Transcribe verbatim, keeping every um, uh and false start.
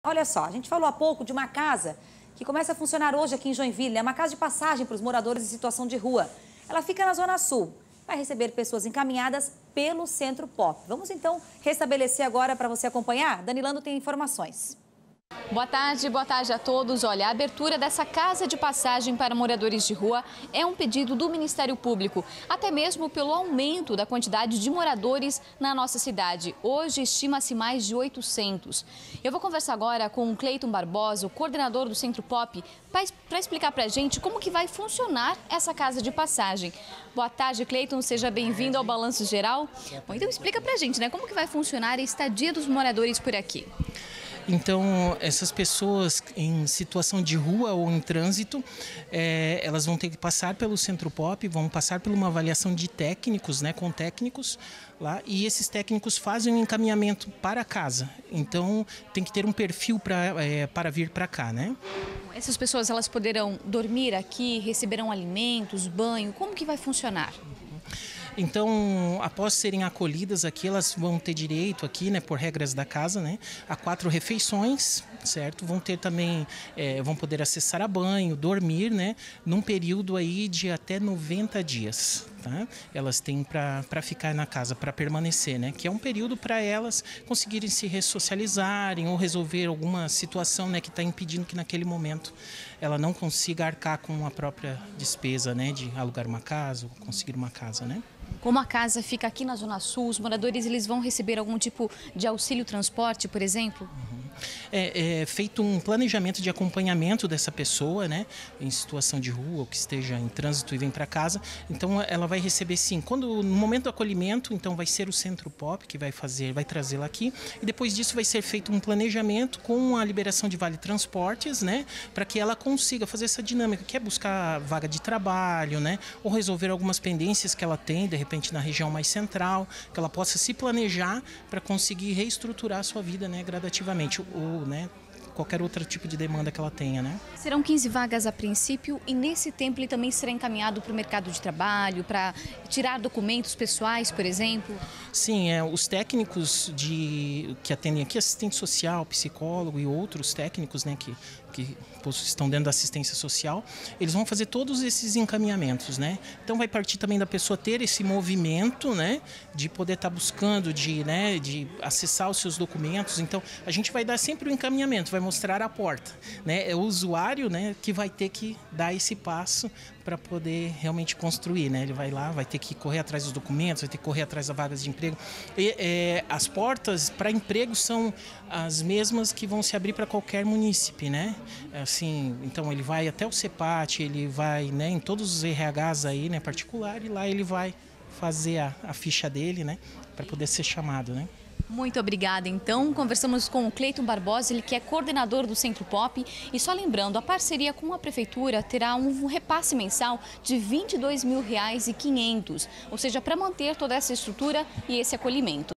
Olha só, a gente falou há pouco de uma casa que começa a funcionar hoje aqui em Joinville. É uma casa de passagem para os moradores em situação de rua. Ela fica na Zona Sul. Vai receber pessoas encaminhadas pelo Centro Pop. Vamos então restabelecer agora para você acompanhar. Danilano tem informações. Boa tarde, boa tarde a todos. Olha, a abertura dessa casa de passagem para moradores de rua é um pedido do Ministério Público, até mesmo pelo aumento da quantidade de moradores na nossa cidade. Hoje estima-se mais de oitocentos. Eu vou conversar agora com o Cleiton Barbosa, o coordenador do Centro Pop, para explicar para a gente como que vai funcionar essa casa de passagem. Boa tarde, Cleiton, seja bem-vindo ao Balanço Geral. Bom, então explica para a gente, né, como que vai funcionar a estadia dos moradores por aqui. Então, essas pessoas em situação de rua ou em trânsito, é, elas vão ter que passar pelo Centro Pop, vão passar por uma avaliação de técnicos, né, com técnicos lá, e esses técnicos fazem um encaminhamento para casa. Então, tem que ter um perfil pra, é, para vir para cá, né? Essas pessoas, elas poderão dormir aqui, receberão alimentos, banho, como que vai funcionar? Então, após serem acolhidas aqui, elas vão ter direito aqui, né, por regras da casa, né, a quatro refeições, certo? Vão ter também, é, vão poder acessar a banho, dormir, né, num período aí de até noventa dias, tá? Elas têm para ficar na casa, para permanecer, né, que é um período para elas conseguirem se ressocializarem ou resolver alguma situação, né, que está impedindo que naquele momento ela não consiga arcar com a própria despesa, né, de alugar uma casa ou conseguir uma casa, né? Como a casa fica aqui na Zona Sul, os moradores eles vão receber algum tipo de auxílio transporte, por exemplo? Uhum. É, é feito um planejamento de acompanhamento dessa pessoa, né, em situação de rua ou que esteja em trânsito e vem para casa. Então ela vai receber sim, quando no momento do acolhimento, então vai ser o Centro Pop que vai fazer, vai trazê-la aqui, e depois disso vai ser feito um planejamento com a liberação de vale transportes, né, para que ela consiga fazer essa dinâmica, que é buscar vaga de trabalho, né, ou resolver algumas pendências que ela tem, de repente na região mais central, que ela possa se planejar para conseguir reestruturar a sua vida, né, gradativamente. Ou, né, qualquer outro tipo de demanda que ela tenha, né? Serão quinze vagas a princípio e nesse tempo ele também será encaminhado para o mercado de trabalho, para tirar documentos pessoais, por exemplo? Sim, é, os técnicos de, que atendem aqui, assistente social, psicólogo e outros técnicos, né, que, que estão dentro da assistência social, eles vão fazer todos esses encaminhamentos, né? Então vai partir também da pessoa ter esse movimento, né, de poder estar buscando, de, né, de acessar os seus documentos. Então a gente vai dar sempre o encaminhamento, vai mostrar a porta, né? É o usuário, né, que vai ter que dar esse passo para poder realmente construir, né? Ele vai lá, vai ter que correr atrás dos documentos, vai ter que correr atrás das vagas de emprego. E, é, as portas para emprego são as mesmas que vão se abrir para qualquer munícipe, né? Assim, então ele vai até o CEPAT, ele vai, né, em todos os R Hs aí, né, particular, e lá ele vai fazer a, a ficha dele, né, para poder ser chamado, né? Muito obrigada, então. Conversamos com o Cleiton Barbosa, ele que é coordenador do Centro Pop. E só lembrando, a parceria com a Prefeitura terá um repasse mensal de vinte e dois mil reais e quinhentos, ou seja, para manter toda essa estrutura e esse acolhimento.